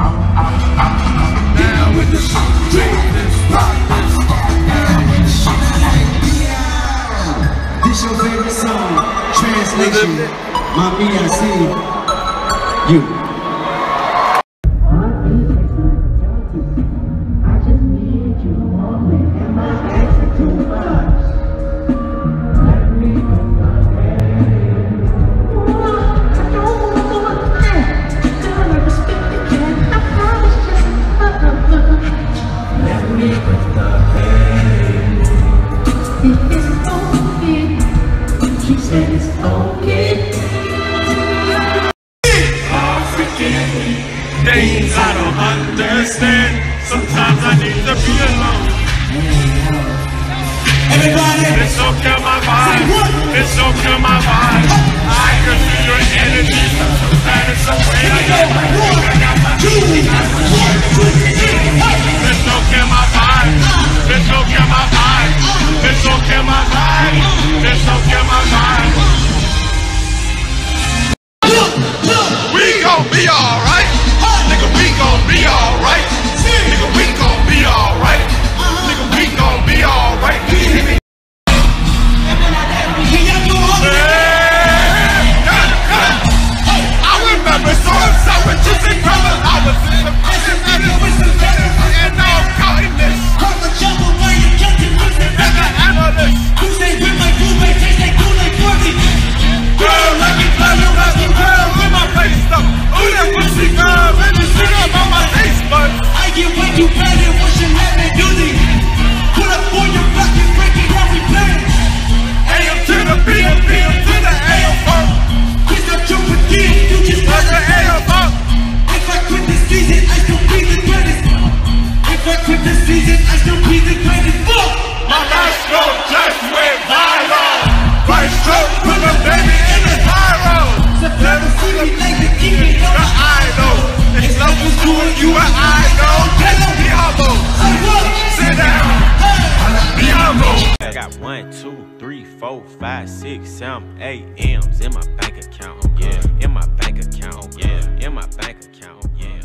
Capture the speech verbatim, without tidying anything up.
Down with the shit, drink this, rock this. Down with the shit, this your favorite song, translation, Mommy, I see you. Things I don't understand. Sometimes I need to be alone. Everybody, this don't kill my vibe. This don't kill my vibe. I can feel your energy. That is the way I am. This don't kill my vibe. This don't kill my vibe. This don't kill my vibe. This don't kill my vibe. We gon' be alright. Nigga, we gon' be alright. Nigga, we gon' be alright. Nigga, we gon' be alright. I remember so upset with you and brother. I was in the prison and now I'm counting this. As an analyst. Girl, let me tell you about the girl with my face up. Ooh, that pussy girl, let me sit up on my face, but I get way too bad and what's your name and music. Pull up on your block and break it every plan. A M to the P M, P M to the A M funk. Quit the truth again, you just Like the A M funk. If I quit this season, I still be the greatest. If I quit this season, I still be the greatest. Fuck! My last stroke just went viral. Right stroke, put a baby in the spiral. Never see me like the keep it The idol. It's love was doing you an idol. Tell them be humble. Sit down. Be humble. I got one, two, three, four, five, six, seven, eight M's in my bank account. Yeah, in my bank account. Yeah, in my bank account. Yeah.